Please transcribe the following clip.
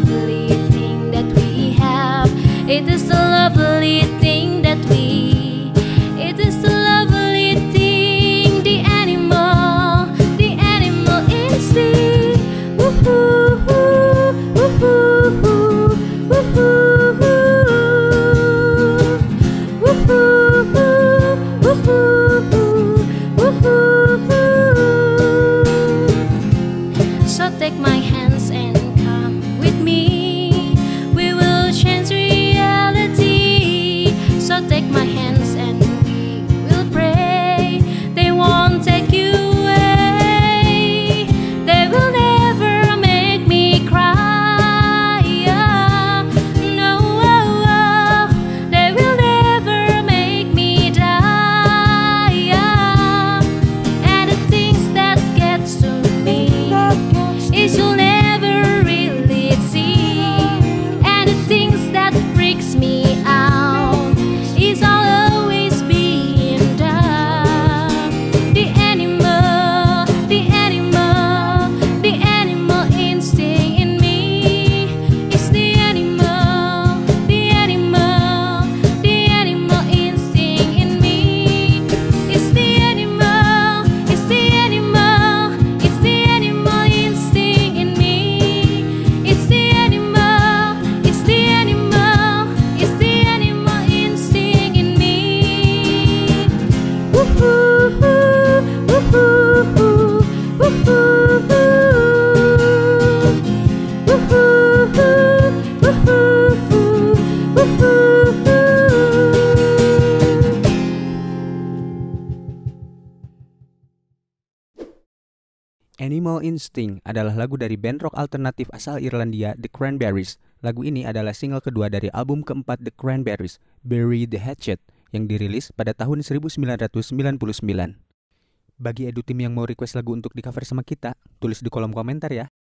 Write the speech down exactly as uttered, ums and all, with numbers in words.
lovely thing that we have. It is the lovely thing that we. It is the lovely thing, the animal, the animal instinct. Woohoo, woohoo, woohoo, woohoo. So take my hands and come with me. We will change reality. So take my hands and we will pray. They won't take you away. They will never make me cry. No, they will never make me die. And the things that gets to me is you'll never really see. And the things that freaks me out is I'll always be in doubt. The animal, the animal, the animal instinct in me is the animal, the animal, the animal instinct in me is the animal, it's the animal, it's the animal instinct in me. It's the animal, it's the animal, it's the animal instinct in me. Woohoo, woohoo, woohoo, Animal Instinct adalah lagu dari band rock alternatif asal Irlandia The Cranberries. Lagu ini adalah single kedua dari album keempat The Cranberries, Bury the Hatchet, yang dirilis pada tahun seribu sembilan ratus sembilan puluh sembilan. Bagi edu tim yang mau request lagu untuk di cover sama kita, tulis di kolom komentar ya.